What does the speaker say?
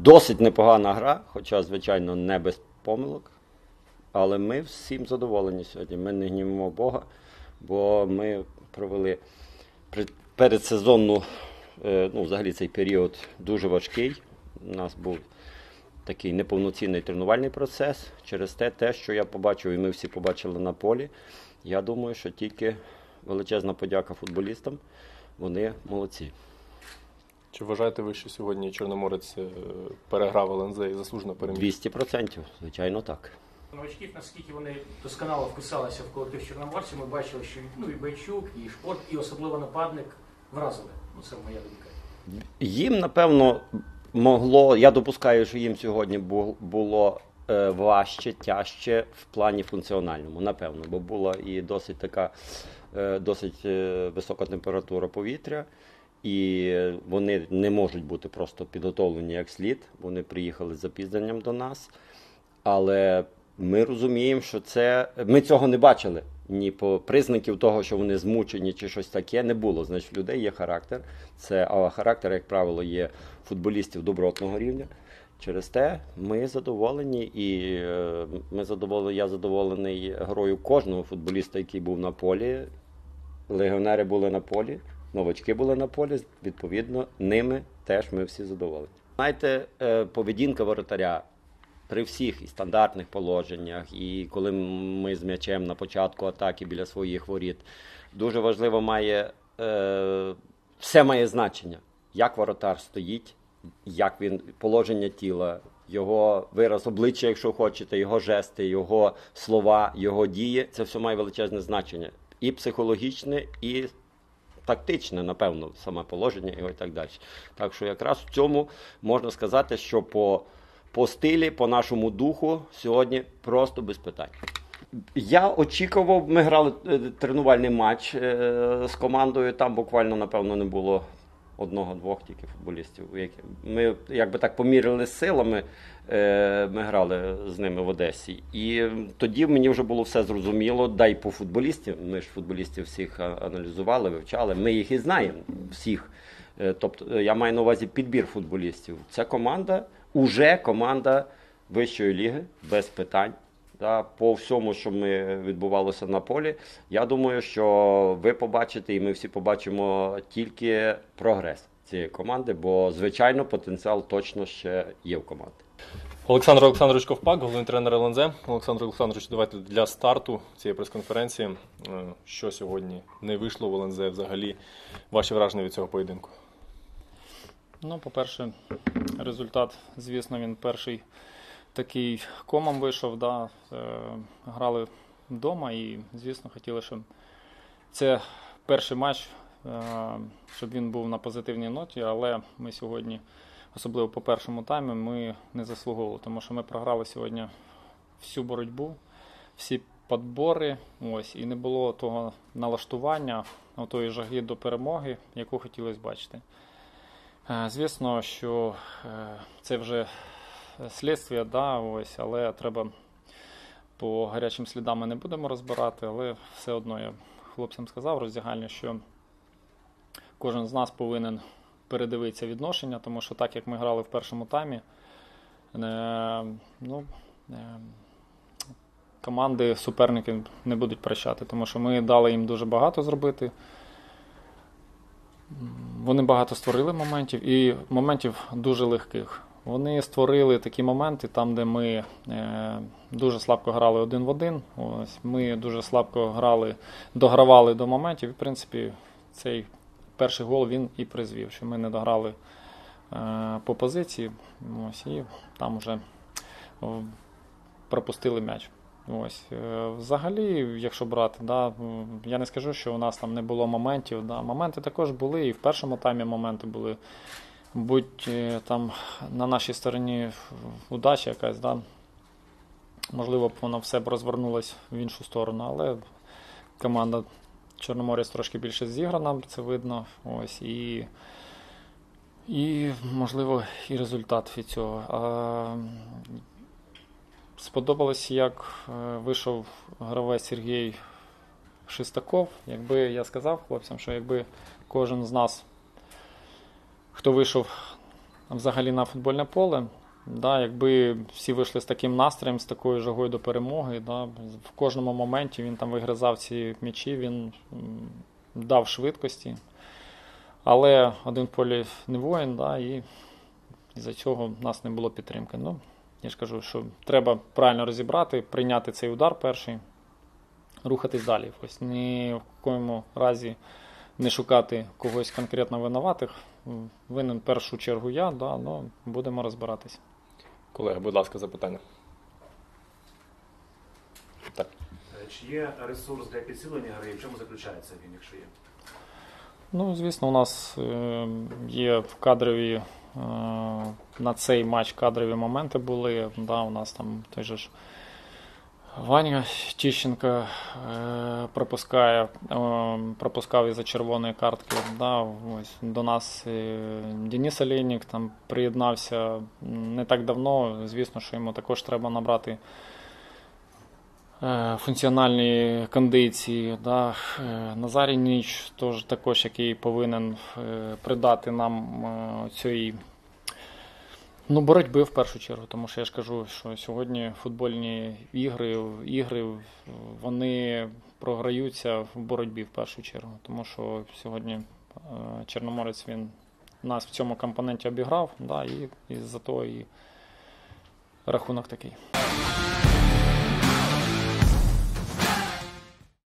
Досить непогана гра, хоча, звичайно, не без помилок. Але ми всім задоволені сьогодні. Ми не гнівимо Бога, бо ми провели передсезонну, взагалі цей період дуже важкий. У нас був такий неповноцінний тренувальний процес. Через те, що я побачив, і ми всі побачили на полі, я думаю, що тільки величезна подяка футболістам. Вони молодці. Чи вважаєте ви, що сьогодні Чорноморець переграв ЛНЗ і заслужено переміг? 200%, звичайно, так. Новачків, наскільки вони досконало вписалися в колектив Чорноморців, ми бачили, що і Бойчук, і Шпорт, і особливо нападник вразили. Це моя думка. Їм, напевно, я допускаю, що їм сьогодні було важче, тяжче в плані функціональному, напевно, бо була і досить висока температура повітря, і вони не можуть бути просто підготовлені як слід, вони приїхали з запізненням до нас, але ми розуміємо, що ми цього не бачили, ні по признаків того, що вони змучені чи щось таке, не було. Значить, в людей є характер, а характер, як правило, є футболістів добротного рівня. Через те ми задоволені, і я задоволений грою кожного футболіста, який був на полі. Легіонери були на полі, новачки були на полі, відповідно, ними теж ми всі задоволені. Знаєте, поведінка воротаря при всіх і стандартних положеннях, і коли ми з м'ячем на початку атаки біля своїх воріт, дуже важливо все має значення. Як воротар стоїть, як положення тіла, його вираз обличчя, якщо хочете, його жести, його слова, його дії, це все має величезне значення. І психологічне, і тактичне, напевно, саме положення його і так далі. Так що якраз в цьому можна сказати, що по стилі, по нашому духу сьогодні просто без питань. Я очікував, ми грали тренувальний матч з командою, там буквально, напевно, не було одного-двох тільки футболістів. Ми якби так поміряли силами, ми грали з ними в Одесі. І тоді мені вже було все зрозуміло, да й по футболістів, ми ж футболістів всіх аналізували, вивчали, ми їх і знаємо, всіх. Тобто я маю на увазі підбір футболістів. Це команда вищої ліги, без питань. По всьому, що відбувалося на полі, я думаю, що ви побачите і ми всі побачимо тільки прогрес цієї команди, бо, звичайно, потенціал точно ще є в команді. Олександр Олександрович Ковпак, головний тренер ЛНЗ. Олександр Олександрович, давайте для старту цієї прес-конференції, що сьогодні не вийшло в ЛНЗ взагалі, ваші враження від цього поєдинку? По-перше, результат, звісно, він перший такий комом вийшов, грали вдома і, звісно, хотіли, щоб це перший матч, щоб він був на позитивній ноті, але ми сьогодні, особливо по першому таймі, ми не заслуговували, тому що ми програли сьогодні всю боротьбу, всі підбори, і не було того налаштування, тої жаги до перемоги, яку хотілося бачити. Звісно, що це вже слідство, але треба по гарячим слідам ми не будемо розбирати, але все одно я хлопцям сказав роздягальню, що кожен з нас повинен передивитися відношення, тому що так, як ми грали в першому таймі, команди, суперники не будуть прощати, тому що ми дали їм дуже багато зробити. Вони багато створили моментів, і моментів дуже легких. Вони створили такі моменти, там, де ми дуже слабко грали один в один. Ми дуже слабко догравали до моментів. І, в принципі, цей перший гол він і призвів, що ми не дограли по позиції. І там вже пропустили м'яч. Взагалі, якщо брати, я не скажу, що у нас там не було моментів. Моменти також були, і в першому таймі моменти були. Будь там на нашій стороні удача якась, можливо б воно все б розвернулось в іншу сторону, але команда Чорноморець трошки більше зіграна, це видно, і можливо і результат від цього. Сподобалось, як вийшов гравець Сергій Шестаков. Якби я сказав хлопцям, що якби кожен з нас, хто вийшов взагалі на футбольне поле. Да, якби всі вийшли з таким настроєм, з такою жагою до перемоги, да, в кожному моменті він там вигризав ці м'ячі, він дав швидкості. Але один в полі не воїн, да, і із-за цього в нас не було підтримки. Ну, я ж кажу, що треба правильно розібрати, прийняти цей удар перший, рухатись далі. Ось ні в якому разі не шукати когось конкретно винуватих. Винен в першу чергу я, да, ну, будемо розбиратись. Колеги, будь ласка, запитання. Так. Чи є ресурс для підсилення гри, і в чому заключається він, якщо є? Ну, звісно, у нас є кадрові, на цей матч кадрові моменти були. Да, у нас там той же ж Ваня Тищенко пропускав із-за червоної картки. Да, ось, до нас Денис Олейник там приєднався не так давно. Звісно, що йому також треба набрати функціональні кондиції. Да. Назарій Ніч також, який повинен придати нам цієї боротьби в першу чергу, тому що я ж кажу, що сьогодні футбольні ігри вони програються в боротьбі в першу чергу, тому що сьогодні Чорноморець він нас в цьому компоненті обіграв, да, і за то і рахунок такий.